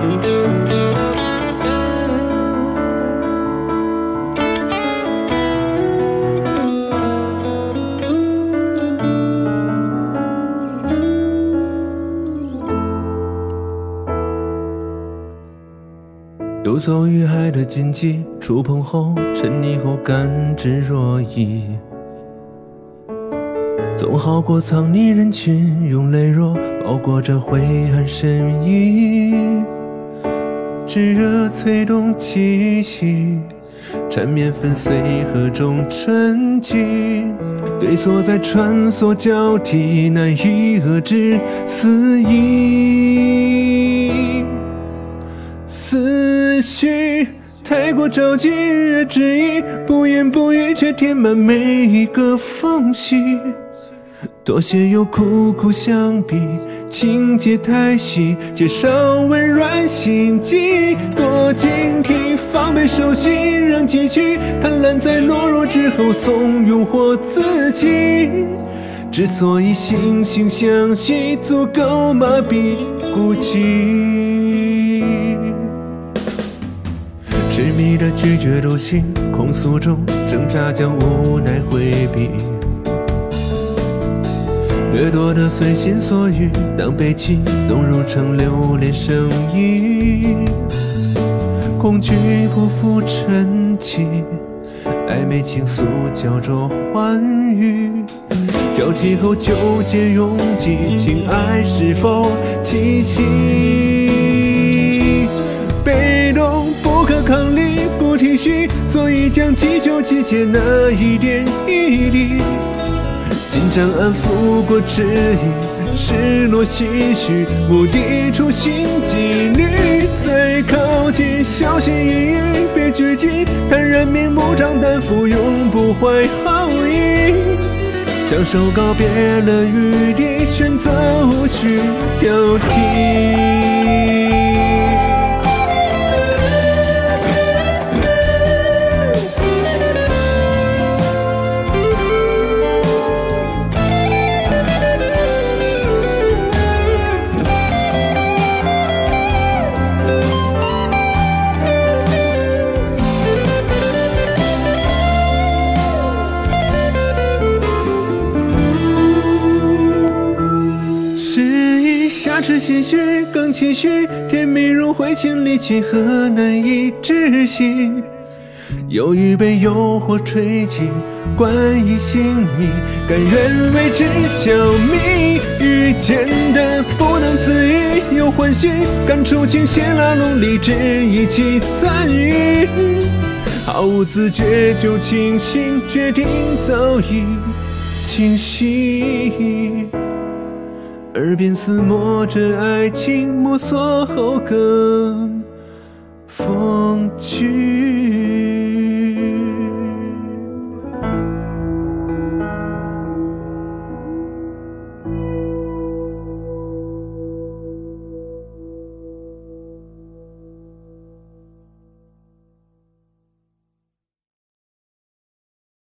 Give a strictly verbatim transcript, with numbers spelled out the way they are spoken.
游走于海的荆棘，触碰后沉溺后甘之若饴，总好过藏匿人群，用泪若包裹着灰暗深意，炙热催动气息，缠绵粉碎河中沉寂，对错在穿梭交替，难以遏制肆意。思绪太过着急，而质疑，不言不语却填满每一个缝隙。多些有苦苦相逼，情节太细，介绍温软心机。多警惕，防备熟悉，让继续贪婪在懦弱之后怂恿活自己。之所以惺惺相惜，足够麻痹孤寂。痴迷的拒绝斗心，控诉中挣扎将无奈回避。掠夺的随心所欲，当悲泣浓入成流连声意。恐惧不负沉寂，暧昧情愫焦灼欢愉。交替后纠结拥挤，情爱是否栖息？被动不可抗力，不体恤，所以将急救集结那一点毅力。紧张安抚过迟疑，失落唏嘘，目的处心积虑。再靠近，小心翼翼，别拘谨，坦然明目张胆赴，永不怀好意。享受告别了余地，选择无需挑剔。下齿唏嘘，更期许，甜蜜如灰烬离奇和难以置信。犹豫被诱惑吹起，冠以姓名，甘愿为之消弭。遇见的不能自已，有欢喜，感触倾泻拉拢理智一起参与。毫无自觉就清醒，决定早已清晰。耳边厮磨着爱情，摸索后更风趣。